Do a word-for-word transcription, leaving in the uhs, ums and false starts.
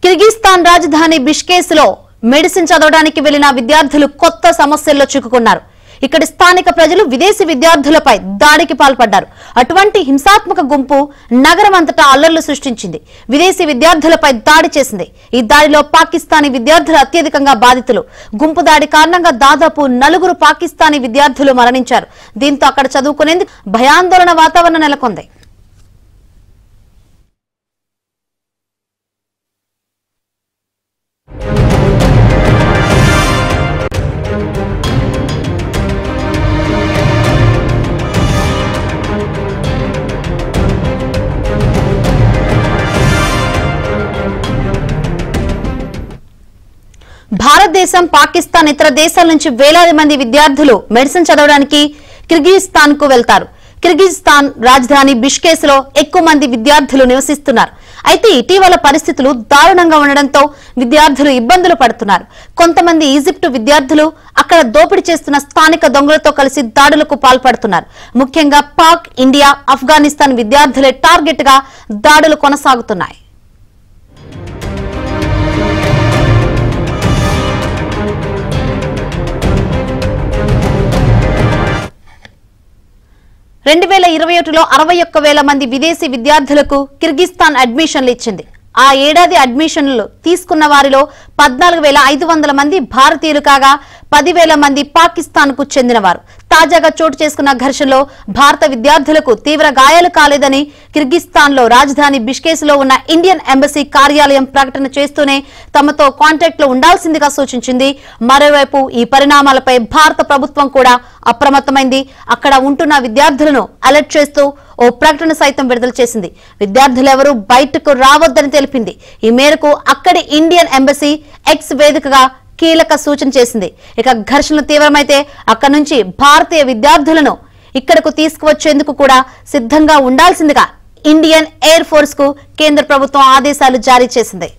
కిర్గిస్తాన్ రాజధాని బిష్కేక్లో మెడిసిన్ చదవడానికి వెళ్లిన విద్యార్థులు కొత్త సమస్యల్లో చిక్కుకున్నారు. ఇక్కడి స్థానిక ప్రజలు విదేశీ విద్యార్థులపై దాడికి పాల్పడ్డారు. అటువంటి హింసాత్మక గుంపు నగరం అంతటా అల్లర్లు సృష్టించింది. విదేశీ విద్యార్థులపై దాడి చేసింది. ఈ దాడిలో పాకిస్తానీ విద్యార్థులు అత్యధికంగా బాధితులు. గుంపు దాడి కారణంగా దాదాపు నలుగురు పాకిస్తానీ విద్యార్థులు మరణించారు. దీంతో అక్కడ చదువుకునేందుకు భయాందోళన వాతావరణం నెలకొంది. భారతదేశం, పాకిస్తాన్, ఇతర దేశాల నుంచి వేలాది మంది విద్యార్థులు మెడిసిన్ చదవడానికి కిర్గిస్తాన్ కు వెళ్తారు. కిర్గిస్తాన్ రాజధాని బిష్కేక్లో ఎక్కువ మంది విద్యార్థులు నివసిస్తున్నారు. అయితే ఇటీవల పరిస్థితులు దారుణంగా ఉండడంతో విద్యార్థులు ఇబ్బందులు పడుతున్నారు. కొంతమంది ఈజిప్టు విద్యార్థులు అక్కడ దోపిడీ చేస్తున్న స్థానిక దొంగలతో కలిసి దాడులకు పాల్పడుతున్నారు. ముఖ్యంగా పాక్, ఇండియా, ఆఫ్ఘనిస్తాన్ విద్యార్థులే టార్గెట్ గా దాడులు కొనసాగుతున్నాయి. రెండు వేల ఇరవై ఒకటిలో అరవై ఒక్క వేల మంది విదేశీ విద్యార్థులకు కిర్గిస్తాన్ అడ్మిషన్లు ఇచ్చింది. ఆ ఏడాది అడ్మిషన్లు తీసుకున్న వారిలో పద్నాలుగు వేల ఐదు వందల మంది భారతీయులు కాగా పదివేల మంది పాకిస్తాన్ కు చెందినవారు. తాజాగా చోటు చేసుకున్న ఘర్షణలో భారత విద్యార్థులకు తీవ్ర గాయాలు కాలేదని కిర్గిస్తాన్ లో రాజధాని బిష్కేక్ లో ఉన్న ఇండియన్ ఎంబసీ కార్యాలయం ప్రకటన చేస్తూనే తమతో కాంటాక్ట్ లో ఉండాల్సిందిగా సూచించింది. మరోవైపు ఈ పరిణామాలపై భారత ప్రభుత్వం కూడా అప్రమత్తమైంది. అక్కడ ఉంటున్న విద్యార్థులను అలర్ట్ చేస్తూ ఓ ప్రకటన సైతం విడుదల చేసింది. విద్యార్థులెవరూ బయటకు రావద్దని తెలిపింది. ఈ మేరకు అక్కడి ఇండియన్ ఎంబసీ ఎక్స్ వేదికగా కీలక సూచన చేసింది. ఇక ఘర్షణలు తీవ్రమైతే అక్కడి నుంచి భారతీయ విద్యార్థులను ఇక్కడకు తీసుకువచ్చేందుకు కూడా సిద్ధంగా ఉండాల్సిందిగా ఇండియన్ ఎయిర్ ఫోర్స్ కు కేంద్ర ప్రభుత్వం ఆదేశాలు జారీ చేసింది.